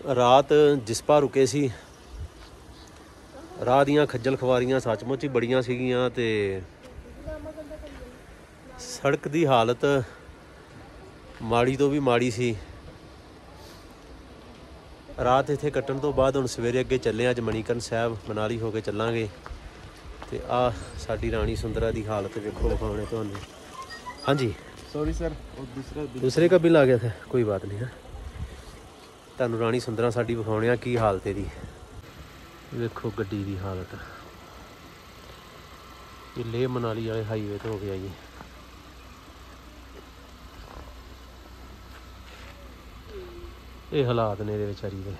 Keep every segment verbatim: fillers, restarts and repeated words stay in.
रात जिस्पा रुके सी राह दियां खज्जल खवारियां सचमुच ही बड़ियां सीगियां ते सड़क दी हालत माड़ी तो भी माड़ी सी। रात इत्थे कट्टण तो बाद हुण सवेरे अगे चले अज मणिकरण साहब मनाली हो के चलांगे ते आ साडी राणी सुंदरा दी हालत वेखो विखाने तुहानूं। हाँ जी सॉरी सर दूसरा दूसरे का बिल आ गया था, कोई बात नहीं है। तुहानूं राणी सुंदरा साडी विखाउने आ की हालत इहदी। वेखो गड्डी दी हालत, ये लेह मनाली वाले हाईवे तो हो गया जी। ये हालात ने इहदे विचारी दे।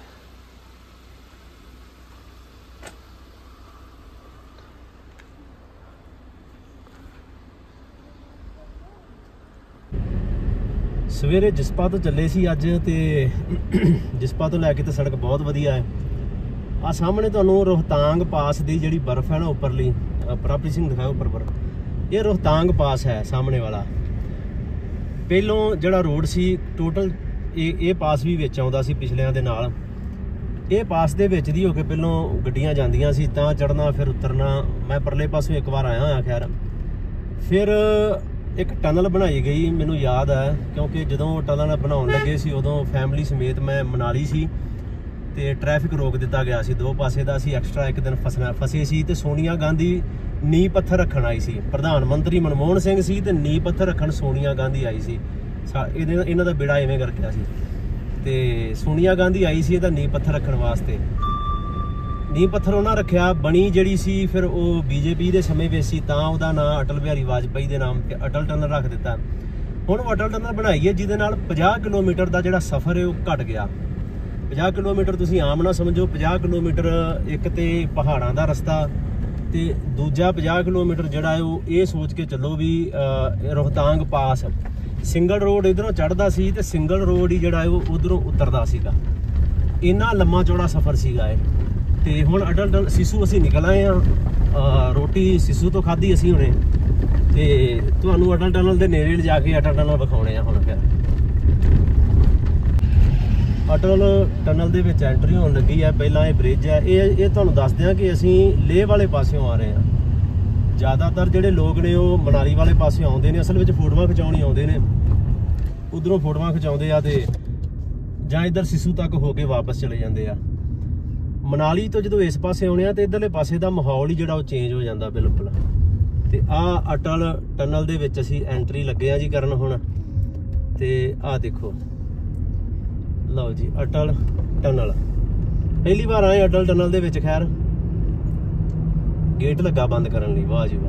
सवेरे जिस्पा तो चले सी अज ते जिस्पा तो लैके तो सड़क बहुत वधिया है। आ सामने तुहानूं रोहतांग पास की जिहड़ी बर्फ है ना उपरली, प्रभप्रीत सिंह दिखाओ उपर बर्फ, ये रोहतांग पास है सामने वाला। पहलों जिहड़ा रोड सी टोटल ये ये पास भी विच आउंदा सी पिछलिਆਂ ਦੇ ਨਾਲ। ਇਹ पास ਦੇ ਵਿੱਚ ਦੀ ਹੋ ਕੇ ਪਹਿਲੋਂ ਗੱਡੀਆਂ ਜਾਂਦੀਆਂ ਸੀ ਤਾਂ ਚੜਨਾ ਫਿਰ ਉਤਰਨਾ। ਮੈਂ ਪਰਲੇ ਪਾਸੋਂ ਇੱਕ ਵਾਰ ਆਇਆ ਹੋਇਆ ਖੈਰ। ਫਿਰ ਇੱਕ ਟਨਲ ਬਣਾਈ ਗਈ, ਮੈਨੂੰ ਯਾਦ ਹੈ ਕਿਉਂਕਿ ਜਦੋਂ ਟਨਲ ਬਣਾਉਣ ਲੱਗੇ ਸੀ ਉਦੋਂ ਫੈਮਿਲੀ ਸਮੇਤ ਮੈਂ ਮਨਾਲੀ ਸੀ ਤੇ ਟ੍ਰੈਫਿਕ ਰੋਕ ਦਿੱਤਾ ਗਿਆ ਸੀ ਦੋ ਪਾਸੇ ਦਾ। ਅਸੀਂ ਐਕਸਟਰਾ ਇੱਕ ਦਿਨ ਫਸਣਾ ਫਸੇ ਸੀ ਤੇ ਸੋਨੀਆ ਗਾਂਧੀ ਨੀਂਹ ਪੱਥਰ ਰੱਖਣ ਆਈ ਸੀ। ਪ੍ਰਧਾਨ ਮੰਤਰੀ ਮਨਮੋਹਨ ਸਿੰਘ ਸੀ ਤੇ ਨੀਂਹ ਪੱਥਰ ਰੱਖਣ ਸੋਨੀਆ ਗਾਂਧੀ ਆਈ ਸੀ। ਇਹਦੇ ਇਹਨਾਂ ਦਾ ਬੇੜਾ ਇਵੇਂ ਕਰ ਗਿਆ ਸੀ ਤੇ ਸੋਨੀਆ ਗਾਂਧੀ ਆਈ ਸੀ ਇਹਦਾ ਨੀਂਹ ਪੱਥਰ ਰੱਖਣ ਵਾਸਤੇ। ਨੀਂਹ ਪੱਥਰ ਉਹਨਾਂ ਰੱਖਿਆ, ਬਣੀ ਜਿਹੜੀ ਸੀ ਫਿਰ ਉਹ ਬੀਜੇਪੀ ਦੇ ਸਮੇਂ ਵਿੱਚ ਸੀ ਤਾਂ ਉਹਦਾ ਨਾਂ ਅਟਲ ਬਿਹਾਰੀ ਵਾਜਪਾਈ ਦੇ ਨਾਮ ਤੇ ਅਟਲ ਟਨਲ ਰੱਖ ਦਿੱਤਾ। ਹੁਣ ਉਹ ਅਟਲ ਟਨਲ ਬਣਾਈ ਹੈ ਜਿਹਦੇ ਨਾਲ ਪੰਜਾਹ ਕਿਲੋਮੀਟਰ ਦਾ ਜਿਹੜਾ ਸਫ਼ਰ ਹੈ ਉਹ ਘਟ ਗਿਆ। ਪੰਜਾਹ ਕਿਲੋਮੀਟਰ ਤੁਸੀਂ ਆਮ ਨਾ ਸਮਝੋ, ਪੰਜਾਹ ਕਿਲੋਮੀਟਰ ਇੱਕ ਤੇ ਪਹਾੜਾਂ ਦਾ ਰਸਤਾ ਤੇ ਦੂਜਾ ਪੰਜਾਹ ਕਿਲੋਮੀਟਰ ਜਿਹੜਾ ਹੈ ਉਹ ਇਹ ਸੋਚ ਕੇ ਚੱਲੋ ਵੀ ਰੋਹਤਾਂਗ ਪਾਸ ਸਿੰਗਲ ਰੋਡ ਇਧਰੋਂ ਚੜ੍ਹਦਾ ਸੀ ਤੇ ਸਿੰਗਲ ਰੋਡ ਹੀ ਜਿਹੜਾ ਉਹ ਉਧਰੋਂ ਉਤਰਦਾ ਸੀਗਾ। ਇੰਨਾ ਲੰਮਾ ਚੌੜਾ ਸਫ਼ਰ ਸੀਗਾ ਇਹ। ਤੇ ਹੁਣ ਅਟਲ ਟਨਲ ਸਿਸੂ ਅਸੀਂ ਨਿਕਲ ਆਏ ਹਾਂ, ਰੋਟੀ ਸਿਸੂ ਤੋਂ ਖਾਧੀ ਅਸੀਂ ਹੁਣੇ ਤੇ ਤੁਹਾਨੂੰ ਅਟਲ ਟਨਲ ਦੇ ਨੇੜੇ ਲਿਜਾ ਕੇ ਅਟਲ ਟਨਲ ਵਿਖਾਉਣੇ ਆ ਹੁਣ। ਫਿਰ ਅਟਲ ਟਨਲ ਦੇ ਵਿੱਚ ਐਂਟਰੀ ਹੋਣ ਲੱਗੀ ਹੈ। ਪਹਿਲਾਂ ਇਹ ਬ੍ਰਿਜ ਹੈ, ਇਹ ਇਹ ਤੁਹਾਨੂੰ ਦੱਸਦੇ ਆ ਕਿ ਅਸੀਂ ਲੇਹ ਵਾਲੇ ਪਾਸਿਓਂ ਆ ਰਹੇ ਹਾਂ। ਜ਼ਿਆਦਾਤਰ ਜਿਹੜੇ ਲੋਕ ਨੇ ਉਹ ਮਨਾਲੀ ਵਾਲੇ ਪਾਸੇ ਆਉਂਦੇ ਨੇ, ਅਸਲ ਵਿੱਚ ਫੋਟੋਆਂ ਖਿਚਾਉਣੀ ਆਉਂਦੇ ਨੇ, ਉਧਰੋਂ ਫੋਟੋਆਂ ਖਿਚਾਉਂਦੇ ਆ ਤੇ ਜਾਂ ਇੱਧਰ ਸਿਸੂ ਤੱਕ ਹੋ ਕੇ ਵਾਪਸ ਚਲੇ ਜਾਂਦੇ ਆ। ਮਨਾਲੀ ਤੋਂ ਜਦੋਂ ਇਸ ਪਾਸੇ ਆਉਣੇ ਆ ਤੇ ਇੱਧਰਲੇ ਪਾਸੇ ਦਾ ਮਾਹੌਲ ਹੀ ਜਿਹੜਾ ਉਹ ਚੇਂਜ ਹੋ ਜਾਂਦਾ ਬਿਲਕੁਲ। ਤੇ ਆਹ ਅਟਲ ਟਨਲ ਦੇ ਵਿੱਚ ਅਸੀਂ ਐਂਟਰੀ ਲੱਗੇ ਆ ਜੀ ਕਰਨ ਹੁਣ। ਤੇ ਆਹ ਦੇਖੋ, ਲਓ ਜੀ ਅਟਲ ਟਨਲ। ਪਹਿਲੀ ਵਾਰ ਆਏ ਅਟਲ ਟਨਲ ਦੇ ਵਿੱਚ। ਖੈਰ ਗੇਟ ਲੱਗਾ ਬੰਦ ਕਰਨ ਲਈ, ਵਾਹ ਜੀ ਵਾਹ।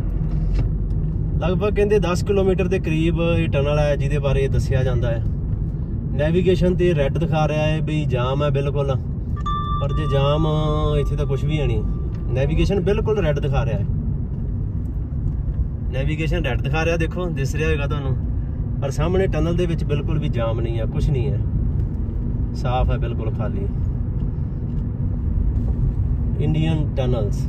ਲਗਭਗ ਕਹਿੰਦੇ ਦਸ ਕਿਲੋਮੀਟਰ ਦੇ ਕਰੀਬ ਇਹ ਟਨਲ ਹੈ ਜਿਹਦੇ ਬਾਰੇ ਦੱਸਿਆ ਜਾਂਦਾ ਹੈ। ਨੈਵੀਗੇਸ਼ਨ ਤੇ ਰੈੱਡ ਦਿਖਾ ਰਿਹਾ ਹੈ ਵੀ ਜਾਮ ਹੈ ਬਿਲਕੁਲ, ਪਰ ਜੇ ਜਾਮ ਇੱਥੇ ਤਾਂ ਕੁਝ ਵੀ ਹੈ ਨਹੀਂ। ਨੈਵੀਗੇਸ਼ਨ ਬਿਲਕੁਲ ਰੈੱਡ ਦਿਖਾ ਰਿਹਾ ਹੈ, ਨੈਵੀਗੇਸ਼ਨ ਰੈੱਡ ਦਿਖਾ ਰਿਹਾ, ਦੇਖੋ ਦਿਸ ਰਿਹਾ ਹੋਏਗਾ ਤੁਹਾਨੂੰ। ਪਰ ਸਾਹਮਣੇ ਟਨਲ ਦੇ ਵਿੱਚ ਬਿਲਕੁਲ ਵੀ ਜਾਮ ਨਹੀਂ ਹੈ, ਕੁਝ ਨਹੀਂ ਹੈ, ਸਾਫ਼ ਹੈ ਬਿਲਕੁਲ ਖਾਲੀ। ਇੰਡੀਅਨ ਟਨਲਸ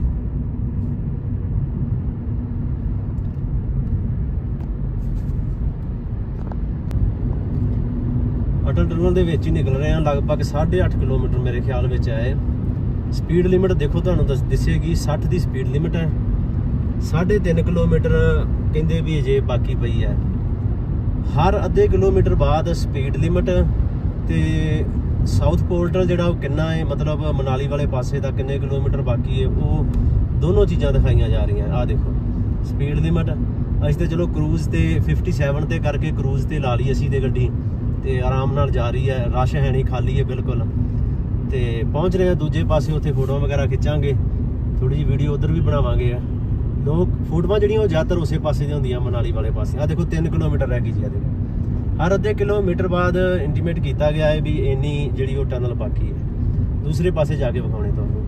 ਅਟਲ ਟਨਲ ਦੇ ਵਿੱਚ ਹੀ ਨਿਕਲ ਰਹੇ ਹਾਂ। ਲਗਭਗ ਸਾਢੇ ਅੱਠ ਕਿਲੋਮੀਟਰ ਮੇਰੇ ਖਿਆਲ ਵਿੱਚ ਹੈ। ਸਪੀਡ ਲਿਮਿਟ ਦੇਖੋ ਤੁਹਾਨੂੰ ਦੱਸ ਦਿਸੇਗੀ ਸੱਠ ਦੀ ਸਪੀਡ ਲਿਮਿਟ ਹੈ। ਸਾਢੇ ਤਿੰਨ ਕਿਲੋਮੀਟਰ ਕਹਿੰਦੇ ਵੀ ਅਜੇ ਬਾਕੀ ਪਈ ਹੈ। ਹਰ ਅੱਧੇ ਕਿਲੋਮੀਟਰ ਬਾਅਦ ਸਪੀਡ ਲਿਮਿਟ ਤੇ ਸਾਊਥ ਪੋਰਟਲ ਜਿਹੜਾ ਉਹ ਕਿੰਨਾ ਹੈ, ਮਤਲਬ ਮਨਾਲੀ ਵਾਲੇ ਪਾਸੇ ਦਾ ਕਿੰਨੇ ਕਿਲੋਮੀਟਰ ਬਾਕੀ ਹੈ, ਉਹ ਦੋਨੋਂ ਚੀਜ਼ਾਂ ਦਿਖਾਈਆਂ ਜਾ ਰਹੀਆਂ। ਆਹ ਦੇਖੋ ਸਪੀਡ ਲਿਮਿਟ ਅਸੀਂ ਤਾਂ ਚਲੋ ਕਰੂਜ਼ ਤੇ ਫਿਫਟੀ ਸੈਵਨ ਤੇ ਕਰਕੇ ਕਰੂਜ਼ ਤੇ ਲਾ ਲਈ ਅਸੀਂ ਤੇ ਗੱਡੀ ਤੇ ਆਰਾਮ ਨਾਲ ਜਾ ਰਹੀ ਹੈ। ਰਸ਼ ਹੈ ਨਹੀਂ, ਖਾਲੀ ਹੈ ਬਿਲਕੁਲ। ਤੇ ਪਹੁੰਚ ਰਹੇ ਆ ਦੂਜੇ ਪਾਸੇ, ਉੱਥੇ ਫੋਟੋਆਂ ਵਗੈਰਾ ਖਿੱਚਾਂਗੇ, ਥੋੜੀ ਜਿਹੀ ਵੀਡੀਓ ਉਧਰ ਵੀ ਬਣਾਵਾਂਗੇ। ਲੋਕ ਫੋਟੋਆਂ ਜਿਹੜੀਆਂ ਉਹ ਜ਼ਿਆਦਾਤਰ ਉਸੇ ਪਾਸੇ ਦੀਆਂ ਹੁੰਦੀਆਂ ਮਨਾਲੀ ਵਾਲੇ ਪਾਸੇ। ਆਹ ਦੇਖੋ ਤਿੰਨ ਕਿਲੋਮੀਟਰ ਰਹਿ ਗਈ ਜੀ। ਆ ਦੇਖੋ ਹਰ ਅੱਧੇ ਕਿਲੋਮੀਟਰ ਬਾਅਦ ਇੰਟੀਮੇਟ ਕੀਤਾ ਗਿਆ ਹੈ ਵੀ ਇੰਨੀ ਜਿਹੜੀ ਉਹ ਟਨਲ ਬਾਕੀ ਹੈ। ਦੂਸਰੇ ਪਾਸੇ ਜਾ ਕੇ ਵਿਖਾਉਣੇ ਤੁਹਾਨੂੰ।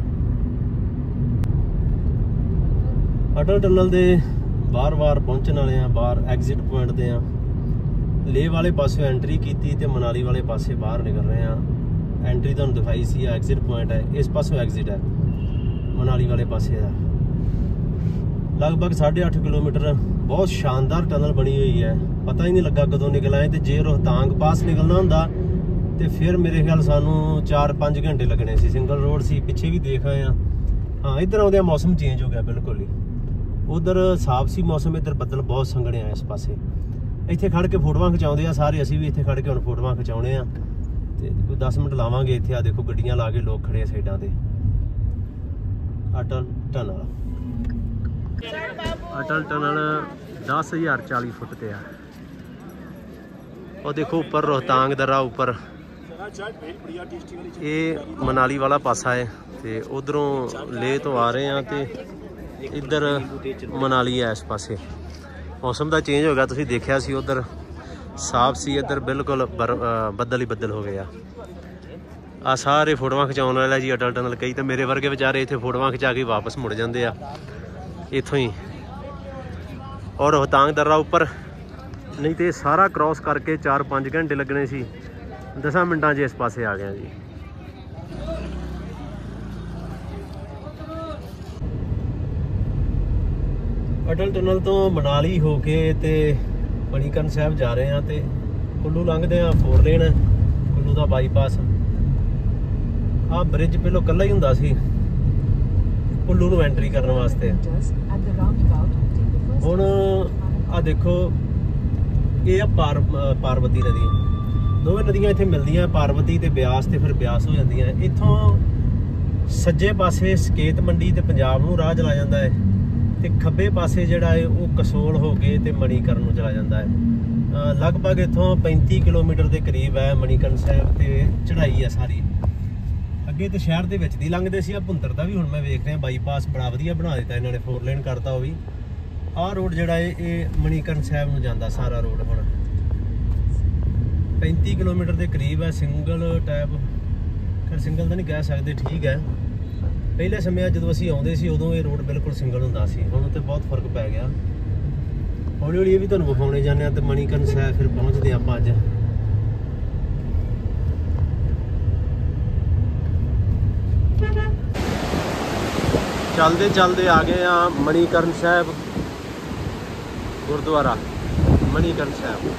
ਅਟਲ ਟਨਲ ਦੇ ਬਾਰ-ਬਾਰ ਪਹੁੰਚਣ ਵਾਲੇ ਆ, ਬਾਹਰ ਐਗਜ਼ਿਟ ਪੁਆਇੰਟ ਤੇ ਆ। ਲੇਹ ਵਾਲੇ ਪਾਸੇ ਐਂਟਰੀ ਕੀਤੀ ਤੇ ਮਨਾਲੀ ਵਾਲੇ ਪਾਸੇ ਬਾਹਰ ਨਿਕਲ ਰਹੇ ਆ। ਐਂਟਰੀ ਤੁਹਾਨੂੰ ਦਿਖਾਈ ਸੀ, ਐਗਜ਼ਿਟ ਪੁਆਇੰਟ ਹੈ, ਇਸ ਪਾਸੋਂ ਐਗਜ਼ਿਟ ਹੈ ਮਨਾਲੀ ਵਾਲੇ ਪਾਸੇ ਦਾ। ਲਗਭਗ ਸਾਢੇ ਅੱਠ ਕਿਲੋਮੀਟਰ ਬਹੁਤ ਸ਼ਾਨਦਾਰ ਟਨਲ ਬਣੀ ਹੋਈ ਹੈ। ਪਤਾ ਹੀ ਨਹੀਂ ਲੱਗਾ ਕਦੋਂ ਨਿਕਲ ਆਏ। ਤੇ ਜੇ ਰੋਹਤਾਂਗ ਪਾਸ ਨਿਕਲਣਾ ਹੁੰਦਾ ਤੇ ਫਿਰ ਮੇਰੇ ਖਿਆਲ ਸਾਨੂੰ ਚਾਰ ਪੰਜ ਘੰਟੇ ਲੱਗਣੇ ਸੀ। ਸਿੰਗਲ ਰੋਡ ਸੀ, ਪਿੱਛੇ ਵੀ ਦੇਖ ਆਏ ਆ। ਹਾਂ ਇੱਧਰ ਆਉਂਦਿਆਂ ਮੌਸਮ ਚੇਂਜ ਹੋ ਗਿਆ ਬਿਲਕੁਲ ਹੀ। ਉਧਰ ਸਾਫ਼ ਸੀ ਮੌਸਮ, ਇੱਧਰ ਬੱਦਲ ਬਹੁਤ ਸੰਘਣੇ ਆ ਇਸ ਪਾਸੇ। ਇੱਥੇ ਖੜ ਕੇ ਫੋਟੋਆਂ ਖਿਚਾਉਂਦੇ ਆ ਸਾਰੇ, ਅਸੀਂ ਵੀ ਇੱਥੇ ਖੜ ਕੇ ਹੁਣ ਫੋਟੋਆਂ ਖਿਚਾਉਣੇ ਆ ਤੇ ਕੋਈ ਦਸ ਮਿੰਟ ਲਾਵਾਂਗੇ ਇੱਥੇ। ਆ ਦੇਖੋ ਗੱਡੀਆਂ ਲਾ ਕੇ ਲੋਕ ਖੜੇ ਆ ਸਾਈਡਾਂ ਤੇ। ਅਟਲ ਟਨਲ, ਅਟਲ ਟਨਲ ਦਸ ਹਜ਼ਾਰ ਚਾਲੀ ਫੁੱਟ ਤੇ ਆ। ਉਹ ਦੇਖੋ ਉੱਪਰ ਰੋਹਤਾਂਗ ਦਰਾ ਉੱਪਰ, ਇਹ ਮਨਾਲੀ ਵਾਲਾ ਪਾਸਾ ਹੈ ਤੇ ਉਧਰੋਂ ਲੇਹ ਤੋਂ ਆ ਰਹੇ ਆ ਤੇ ਇੱਧਰ ਮਨਾਲੀ ਹੈ ਇਸ ਪਾਸੇ। ਮੌਸਮ ਦਾ ਚੇਂਜ ਹੋ ਗਿਆ, ਤੁਸੀਂ ਦੇਖਿਆ ਸੀ ਉਧਰ ਸਾਫ਼ ਸੀ, ਇੱਧਰ ਬਿਲਕੁਲ ਬੱਦਲ ਹੀ ਬੱਦਲ ਹੋ ਗਏ ਆ। ਆ ਸਾਰੇ ਫੋਟੋਆਂ ਖਿਚਾਉਣ ਵਾਲਾ ਜੀ ਅਟਲ ਟਨਲ। ਕਈ ਤਾਂ ਮੇਰੇ ਵਰਗੇ ਵਿਚਾਰੇ ਇੱਥੇ ਫੋਟੋਆਂ ਖਿਚਾ ਕੇ ਵਾਪਸ ਮੁੜ ਜਾਂਦੇ ਆ ਇੱਥੋਂ ਹੀ। ਔਰ ਰੋਹਤਾਂਗ ਦਰਾ ਉੱਪਰ, ਨਹੀਂ ਤੇ ਸਾਰਾ ਕ੍ਰੋਸ ਕਰਕੇ ਚਾਰ ਪੰਜ ਘੰਟੇ ਲੱਗਣੇ ਸੀ, ਦਸਾਂ ਮਿੰਟਾਂ 'ਚ ਇਸ ਪਾਸੇ ਆ ਗਿਆ ਜੀ। ਅਟਲ ਟਨਲ ਤੋਂ ਮਨਾਲੀ ਹੋ ਕੇ ਤੇ ਮਣੀਕਰਨ ਸਾਹਿਬ ਜਾ ਰਹੇ ਆ ਤੇ ਕੁੱਲੂ ਲੰਘਦੇ ਆ, ਫੋਰ ਲੇਨ ਕੁੱਲੂ ਦਾ ਬਾਈਪਾਸ। ਆਹ ਬ੍ਰਿਜ ਪਹਿਲਾਂ ਇਕੱਲਾ ਹੀ ਹੁੰਦਾ ਸੀ ਕੁੱਲੂ ਨੂੰ ਐਂਟਰੀ ਕਰਨ ਵਾਸਤੇ। ਹੁਣ ਆ ਦੇਖੋ ਇਹ ਆ ਪਾਰ ਪਾਰਵਤੀ ਨਦੀ। ਦੋਵੇਂ ਨਦੀਆਂ ਇੱਥੇ ਮਿਲਦੀਆਂ, ਪਾਰਵਤੀ ਤੇ ਬਿਆਸ, ਤੇ ਫਿਰ ਬਿਆਸ ਹੋ ਜਾਂਦੀਆਂ। ਇੱਥੋਂ ਸੱਜੇ ਪਾਸੇ ਸਕੇਤ ਮੰਡੀ ਤੇ ਪੰਜਾਬ ਨੂੰ ਰਾਹ ਚਲਾ ਜਾਂਦਾ ਹੈ ਤੇ ਖੱਬੇ ਪਾਸੇ ਜਿਹੜਾ ਹੈ ਉਹ ਕਸੋਲ ਹੋ ਕੇ ਤੇ ਮਣੀਕਰਨ ਨੂੰ ਚਲਾ ਜਾਂਦਾ ਹੈ। ਲਗਭਗ ਇੱਥੋਂ ਪੈਂਤੀ ਕਿਲੋਮੀਟਰ ਦੇ ਕਰੀਬ ਹੈ ਮਣੀਕਰਨ ਸਾਹਿਬ ਤੇ ਚੜ੍ਹਾਈ ਹੈ ਸਾਰੀ। ਅੱਗੇ ਤੇ ਸ਼ਹਿਰ ਦੇ ਵਿੱਚ ਦੀ ਲੰਘਦੇ ਸੀ, ਆ ਭੁੰਤਰ ਦਾ ਵੀ ਹੁਣ ਮੈਂ ਵੇਖ ਰਿਹਾ ਬਾਈਪਾਸ ਬੜਾ ਵਧੀਆ ਬਣਾ ਦਿੱਤਾ ਇਹਨਾਂ ਨੇ, ਫੋਰ ਲੇਨ ਕਰਤਾ ਉਹ ਵੀ। ਆਹ ਰੋਡ ਜਿਹੜਾ ਹੈ ਇਹ ਮਣੀਕਰਨ ਸਾਹਿਬ ਨੂੰ ਜਾਂਦਾ ਸਾਰਾ ਰੋਡ। ਹੁਣ ਪੈਂਤੀ ਕਿਲੋਮੀਟਰ ਦੇ ਕਰੀਬ ਹੈ, ਸਿੰਗਲ ਟੈਪ। ਫਿਰ ਸਿੰਗਲ ਤਾਂ ਨਹੀਂ ਕਹਿ ਸਕਦੇ, ਠੀਕ ਹੈ। ਪਹਿਲੇ ਸਮਿਆਂ ਜਦੋਂ ਅਸੀਂ ਆਉਂਦੇ ਸੀ ਉਦੋਂ ਇਹ ਰੋਡ ਬਿਲਕੁਲ ਸਿੰਗਲ ਹੁੰਦਾ ਸੀ, ਹੁਣ ਤੇ ਬਹੁਤ ਫਰਕ ਪੈ ਗਿਆ। ਹੌਲੀ ਹੌਲੀ ਇਹ ਵੀ ਤੁਹਾਨੂੰ ਵਿਖਾਉਣੇ ਜਾਂਦੇ ਆ ਤੇ ਮਣੀਕਰਨ ਸਾਹਿਬ ਫਿਰ ਪਹੁੰਚਦੇ ਆਪਾਂ ਅੱਜ। ਚੱਲਦੇ ਚੱਲਦੇ ਆ ਗਏ ਆ ਮਣੀਕਰਨ ਸਾਹਿਬ ਗੁਰਦੁਆਰਾ। ਮਣੀਕਰਨ ਸਾਹਿਬ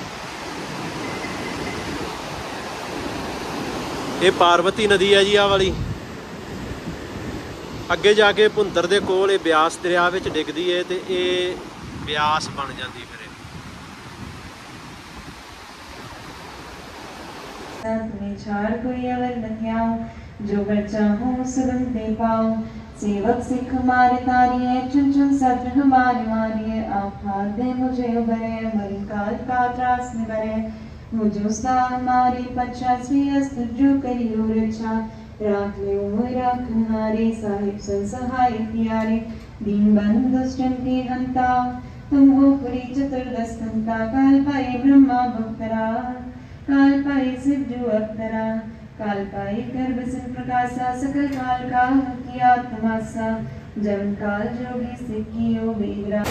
ਇਹ ਪਾਰਵਤੀ ਨਦੀ ਹੈ ਜੀ, ਆਹ ਵਾਲੀ। ਅੱਗੇ ਜਾ ਕੇ ਭੁੰਤਰ ਦੇ ਕੋਲ ਇਹ ਬਿਆਸ ਦਰਿਆ ਵਿੱਚ ਡਿੱਗਦੀ ਹੈ ਤੇ ਇਹ ਬਿਆਸ ਬਣ ਜਾਂਦੀ। ਫਿਰ जो बच्चा हूँ सुगम दे पाओ, सेवक सिख हमारे तारिये, चुन चुन सत्र हमारे मारिये, आप हाथ दे मुझे उबरे, मरी काल का त्रास में बरे, मुझे उस्ता हमारी पचासवीं अस्त जो करी हो रक्षा, राख ले उमर राख हमारे साहिब सन सहाय प्यारे, दीन बंधु दुष्टन के हंता, तुम हो पुरी चतुर्दश हंता, काल पाए ब्रह्मा भक्तरा, काल पाए शिव जो अक्तरा, काल पाई कर बसन प्रकाशा, सकल काल का किया तमाशा, जम काल जोगी सिक्कियो बेगरा।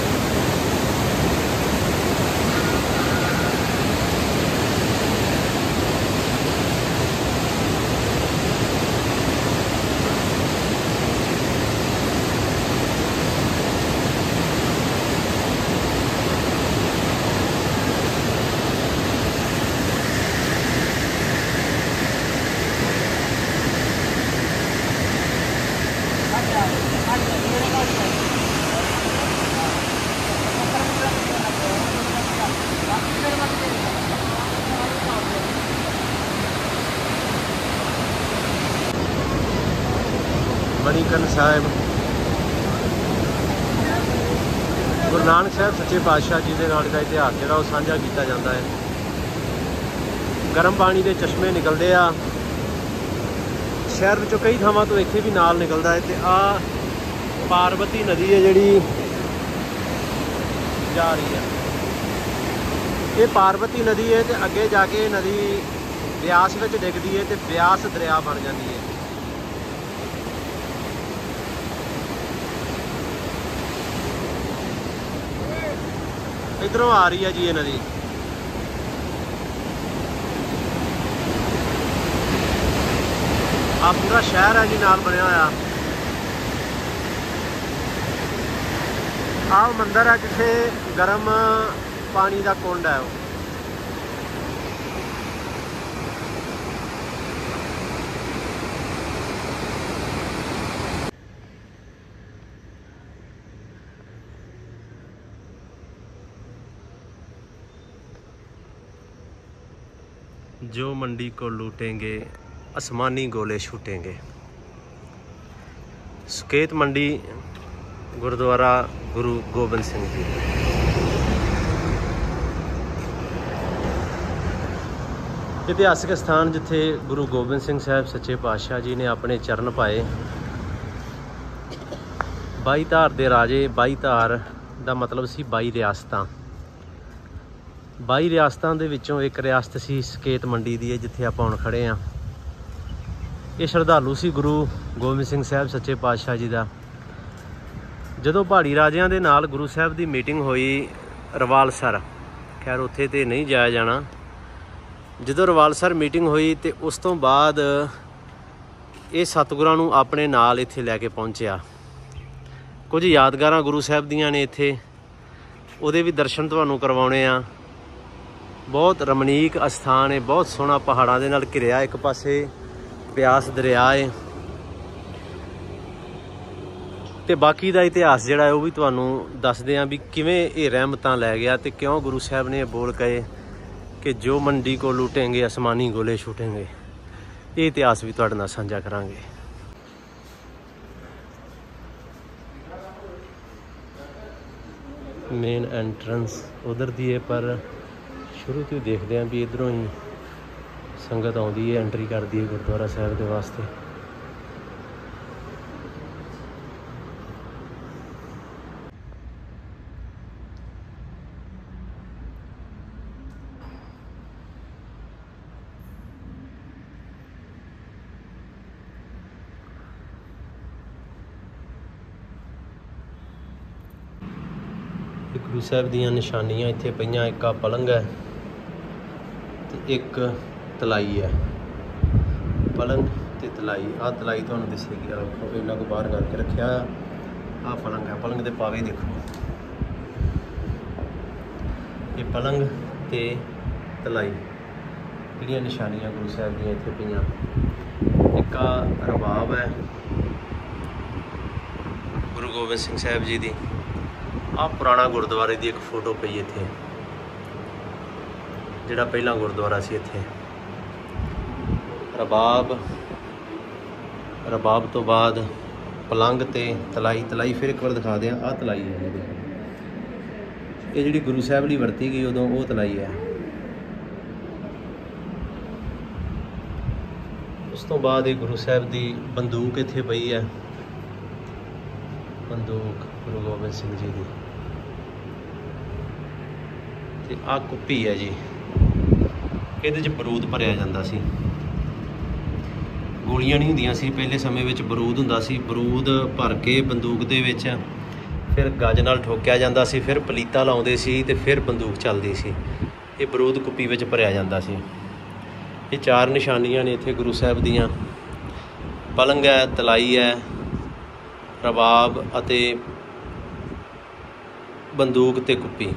ਮਣੀਕਰਨ ਸਾਹਿਬ ਗੁਰੂ ਨਾਨਕ ਸਾਹਿਬ ਸੱਚੇ ਪਾਤਸ਼ਾਹ ਜੀ ਦੇ ਨਾਲ ਦਾ ਇਤਿਹਾਸ ਜਿਹੜਾ ਉਹ ਸਾਂਝਾ ਕੀਤਾ ਜਾਂਦਾ ਹੈ। ਗਰਮ ਪਾਣੀ ਦੇ ਚਸ਼ਮੇ ਨਿਕਲਦੇ ਆ ਸ਼ਹਿਰ ਵਿੱਚੋਂ, ਕਈ ਥਾਵਾਂ ਤੋਂ ਇੱਥੇ ਵੀ ਨਾਲ ਨਿਕਲਦਾ ਹੈ। ਤੇ ਆਹ ਪਾਰਵਤੀ ਨਦੀ ਹੈ ਜਿਹੜੀ ਜਾ ਰਹੀ ਹੈ, ਇਹ ਪਾਰਵਤੀ ਨਦੀ ਹੈ ਤੇ ਅੱਗੇ ਜਾ ਕੇ ਨਦੀ ਬਿਆਸ ਵਿੱਚ ਡਿੱਗਦੀ ਹੈ ਤੇ ਬਿਆਸ ਦਰਿਆ ਬਣ ਜਾਂਦੀ ਹੈ। इधरों आ रही है जी ये नदी। आ पूरा शहर है जी नाल बनया होया। आ मंदिर है जिथे गरम पानी का कुंड है। जो मंडी को लूटेंगे आसमानी गोले छूटेंगे। सुकेत मंडी गुरुद्वारा गुरु गोबिंद सिंह जी। इतिहासक स्थान जिथे गुरु गोबिंद सिंह साहब सच्चे पातशाह जी ने अपने चरण पाए। By Dhar they Raje, by धार दा मतलब सी बाई रियासतां। बाई रियासतां दे विचों एक रियासत सी सुकेत मंडी दी, जिथे आपां हुण खड़े हाँ। ये श्रद्धालु सी गुरु गोबिंद सिंह साहब सच्चे पातशाह जी दा। जदों पहाड़ी राजियां दे नाल गुरु साहब दी मीटिंग होई रवालसर, खैर उत्थे ते नहीं जाया जाना। जदों रवालसर मीटिंग हुई तो उस तो बाद ये सतगुरां नूं अपने नाल इत्थे लैके पहुंचिया। कुछ यादगारां गुरु साहब दियां ने इत्थे, उहदे भी दर्शन तुहानूं करवाउणे आ। बहुत रमणीक अस्थान है, बहुत सोहना पहाड़ां दे नाल घिरिया। एक पासे ब्यास दरिया है ते बाकी दा इतिहास जिहड़ा है वो भी तुहानूं दसदे आं भी किवें ये रहमतां लै गया ते क्यों गुरु साहब ने बोल कहे कि जो मंडी को लूटेंगे आसमानी गोले छूटेंगे। ये इतिहास भी तुहाडे नाल साझा करांगे। मेन एंट्रेंस उधर दी है, पर शुरू तो देखते हैं भी इधरों ही संगत आउंदी है, एंट्री करती है गुरुद्वारा साहब के वास्ते। गुरु साहब दियां निशानियां इत्थे पईयां। एक आ पलंग है ते एक तलाई है। पलंग ते तलाई, आ तलाई तुहानूं दिसेगी, आखो इन्ना को बाहर करके रखिया। आ पलंग है, पलंग दे पावे देखो। ये पलंग ते तलाई जिहड़ियां निशानियां गुरु साहब दियां इत्थे पईयां। एक आ रबाब है गुरु गोबिंद सिंह साहब जी दी। आ पुराना गुरुद्वारे की एक फोटो पई इत्थे, जिहड़ा पहला गुरुद्वारा सी इत्थे। रबाब, रबाब तो बाद पलंग ते तलाई। तलाई फिर एक बार दिखा दें। आ तलाई है जी, ये जिहड़ी गुरु साहब लई वरती गई उदों वो तलाई है। उस तो बाद ये गुरु साहब की बंदूक इत्थे पई है। बंदूक गुरु गोबिंद सिंह जी की। ते आ कुप्पी है जी, इहदे च बरूद भरिया जांदा सी। गोलियां नहीं हुंदियां सी पहले समय विच, बरूद हुंदा सी। बरूद भर के बंदूक दे विच फिर गज नाल ठोकिया जांदा सी, फिर पलीता लाउंदे सी ते फिर बंदूक चलदी सी। ये बरूद कुप्पी विच भरिया जांदा सी। ये चार निशानियां ने इत्थे गुरु साहब दियां। पलंग है, तलाई है, रबाब अते बंदूक ते कुप्पी।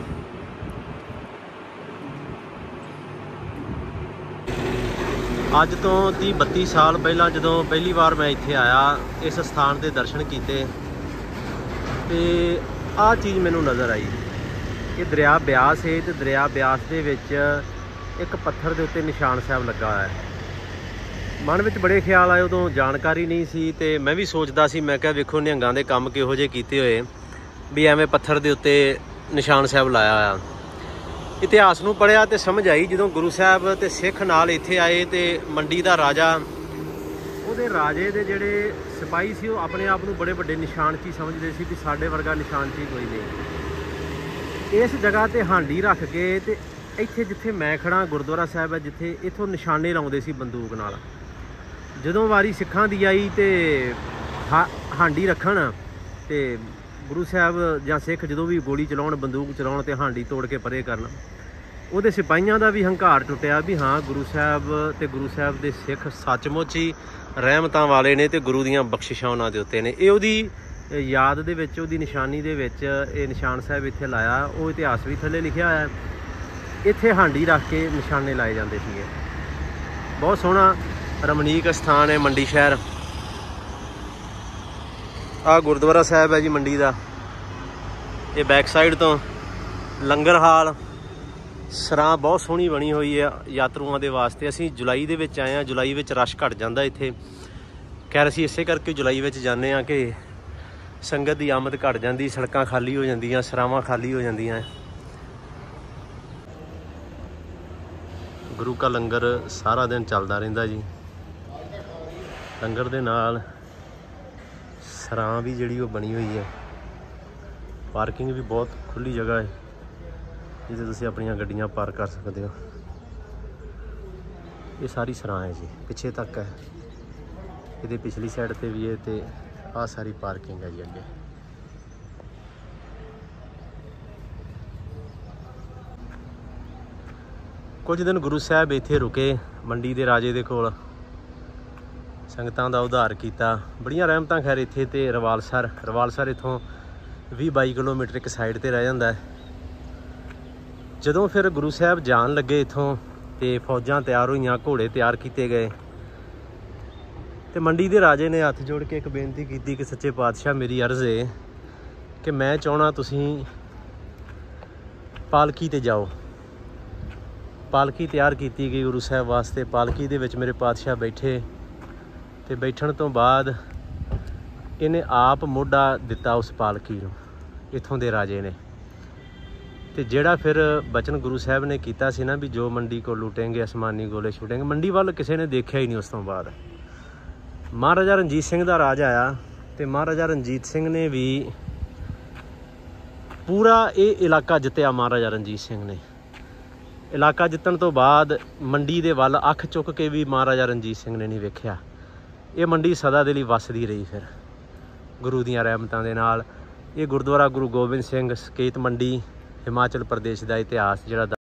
अज तो तीह बत्ती साल पहला जदों पहली बार मैं इत्थे आया, इस स्थान के दर्शन किए ते आ चीज़ मैनू नज़र आई। ये दरिया ब्यास है तो दरिया ब्यास दे विच एक पत्थर के उत्ते निशान साहब लगा हुआ है। मन में बड़े ख्याल आए, उदों जानकारी नहीं सी ते मैं भी सोचता सी, मैं क्या वेखो निहंगां दे काम किहो जे कीते होए भी एवें पत्थर के उत्ते निशान साहब लाया होया। इतिहास नूं पढ़िया तो समझ आई, जदों गुरु साहब ते सिख नाल इत्थे आए तो मंडी का राजा, उहदे राजे दे जिहड़े सिपाही सी, वो अपने आप नूं बड़े वड्डे निशान ची समझदे सी भी साडे वर्गा निशान ची कोई नहीं। इस जगह ते हांडी रख के ते इत्थे जिथे मैं खड़ा गुरुद्वारा साहब है, जिथे इत्थों निशाने लाउंदे सी बंदूक नाल। जदों वारी सिखां दी आई तो हा हांडी रखण ते गुरु साहब जां सिख जदों भी गोली चलाउण, बंदूक चलाउण ते हांडी तोड़ के परे करन, उहदे सिपाहियां दा भी हंकार टुटिया भी हाँ गुरु साहब ते गुरु साहब दे सिख सचमुच ही रहमतां वाले ने ते गुरु दीयां बख्शिशां उहनां दे उत्ते ने। इह उहदी याद दे विच, उहदी निशानी दे विच ये निशान साहब इत्थे लाया। वो इतिहास भी थल्ले लिखिया होया है। इत्थे हांडी रख के निशाने लाए जांदे सीगे। बहुत सोहना रमणीक स्थान है मंडी शहर। आ गुरुद्वारा साहब है जी मंडी का। ये बैक साइड तो लंगर हाल ਸਰਾਂ ਬਹੁਤ ਸੋਹਣੀ ਬਣੀ ਹੋਈ ਹੈ ਯਾਤਰੂਆਂ ਦੇ ਵਾਸਤੇ। ਅਸੀਂ ਜੁਲਾਈ ਦੇ ਵਿੱਚ ਆਏ ਹਾਂ, ਜੁਲਾਈ ਵਿੱਚ ਰਸ਼ ਘੱਟ ਜਾਂਦਾ ਇੱਥੇ। ਖੈਰ ਅਸੀਂ ਇਸੇ ਕਰਕੇ ਜੁਲਾਈ ਵਿੱਚ ਜਾਂਦੇ ਹਾਂ ਕਿ ਸੰਗਤ ਦੀ ਆਮਦ ਘੱਟ ਜਾਂਦੀ, ਸੜਕਾਂ ਖਾਲੀ ਹੋ ਜਾਂਦੀਆਂ, ਸਰਾਵਾਂ ਖਾਲੀ ਹੋ ਜਾਂਦੀਆਂ। ਗੁਰੂ ਕਾ ਲੰਗਰ ਸਾਰਾ ਦਿਨ ਚੱਲਦਾ ਰਹਿੰਦਾ ਜੀ। ਲੰਗਰ ਦੇ ਨਾਲ ਸਰਾਂ ਵੀ ਜਿਹੜੀ ਉਹ ਬਣੀ ਹੋਈ ਹੈ। ਪਾਰਕਿੰਗ ਵੀ ਬਹੁਤ ਖੁੱਲੀ ਜਗ੍ਹਾ ਹੈ ਜਿੱਥੇ ਤੁਸੀਂ ਆਪਣੀਆਂ ਗੱਡੀਆਂ ਪਾਰਕ ਕਰ ਸਕਦੇ ਹੋ। ਇਹ ਸਾਰੀ ਸਰਾਂ ਹੈ ਜੀ, ਪਿੱਛੇ ਤੱਕ ਹੈ। ਇਹਦੇ ਪਿਛਲੀ ਸਾਈਡ ਤੇ ਵੀ ਹੈ ਤੇ ਆਹ ਸਾਰੀ ਪਾਰਕਿੰਗ ਹੈ ਜੀ ਅੱਗੇ। ਕੁਝ ਦਿਨ ਗੁਰੂ ਸਾਹਿਬ ਇੱਥੇ ਰੁਕੇ ਮੰਡੀ ਦੇ ਰਾਜੇ ਦੇ ਕੋਲ, ਸੰਗਤਾਂ ਦਾ ਉਧਾਰ ਕੀਤਾ। ਬੜੀਆਂ ਰਹਿਮਤਾਂ ਖੈਰ ਇੱਥੇ। ਤੇ ਰਵਾਲਸਰ ਰਵਾਲਸਰ ਇੱਥੋਂ ਵੀਹ ਬਾਈ ਕਿਲੋਮੀਟਰ ਇੱਕ ਸਾਈਡ ਤੇ ਰਹਿ ਜਾਂਦਾ ਹੈ। ਜਦੋਂ ਫਿਰ ਗੁਰੂ ਸਾਹਿਬ ਜਾਣ ਲੱਗੇ ਇੱਥੋਂ ਤੇ ਫੌਜਾਂ ਤਿਆਰ ਹੋਈਆਂ, ਘੋੜੇ ਤਿਆਰ ਕੀਤੇ ਗਏ ਤੇ ਮੰਡੀ ਦੇ ਰਾਜੇ ਨੇ ਹੱਥ ਜੋੜ ਕੇ ਇੱਕ ਬੇਨਤੀ ਕੀਤੀ ਕਿ ਸੱਚੇ ਪਾਤਸ਼ਾਹ ਮੇਰੀ ਅਰਜ਼ ਹੈ ਕਿ ਮੈਂ ਚਾਹੁੰਦਾ ਤੁਸੀਂ ਪਾਲਕੀ ਤੇ ਜਾਓ। ਪਾਲਕੀ ਤਿਆਰ ਕੀਤੀ ਗਈ ਗੁਰੂ ਸਾਹਿਬ ਵਾਸਤੇ। ਪਾਲਕੀ ਦੇ ਵਿੱਚ ਮੇਰੇ ਪਾਤਸ਼ਾਹ ਬੈਠੇ ਤੇ ਬੈਠਣ ਤੋਂ ਬਾਅਦ ਇਹਨੇ ਆਪ ਮੋਢਾ ਦਿੱਤਾ ਉਸ ਪਾਲਕੀ ਨੂੰ, ਇੱਥੋਂ ਦੇ ਰਾਜੇ ਨੇ। ਤੇ ਜਿਹੜਾ ਫਿਰ ਬਚਨ ਗੁਰੂ ਸਾਹਿਬ ਨੇ ਕੀਤਾ ਸੀ ਨਾ ਵੀ ਜੋ ਮੰਡੀ ਕੋ ਲੁੱਟेंगे ਅਸਮਾਨੀ ਗੋਲੇ ਛੁੱਟेंगे, ਮੰਡੀ ਵੱਲ ਕਿਸੇ ਨੇ ਦੇਖਿਆ ਹੀ ਨਹੀਂ ਉਸ ਤੋਂ ਬਾਅਦ। ਮਹਾਰਾਜਾ ਰਣਜੀਤ ਸਿੰਘ ਦਾ ਰਾਜ ਆਇਆ ਤੇ ਮਹਾਰਾਜਾ ਰਣਜੀਤ ਸਿੰਘ ਨੇ ਵੀ ਪੂਰਾ ਇਹ ਇਲਾਕਾ ਜਿੱਤਿਆ। ਮਹਾਰਾਜਾ ਰਣਜੀਤ ਸਿੰਘ ਨੇ ਇਲਾਕਾ ਜਿੱਤਣ ਤੋਂ ਬਾਅਦ ਮੰਡੀ ਦੇ ਵੱਲ ਅੱਖ ਚੁੱਕ ਕੇ ਵੀ ਮਹਾਰਾਜਾ ਰਣਜੀਤ ਸਿੰਘ ਨੇ ਨਹੀਂ ਵੇਖਿਆ। ਇਹ ਮੰਡੀ ਸਦਾ ਦੇ ਲਈ ਵੱਸਦੀ ਰਹੀ ਫਿਰ ਗੁਰੂ ਦੀਆਂ ਰਹਿਮਤਾਂ ਦੇ ਨਾਲ। ਇਹ ਗੁਰਦੁਆਰਾ ਗੁਰੂ ਗੋਬਿੰਦ ਸਿੰਘ ਸਕੇਤ ਮੰਡੀ ਹਿਮਾਚਲ ਪ੍ਰਦੇਸ਼ ਦਾ ਇਤਿਹਾਸ ਜਿਹੜਾ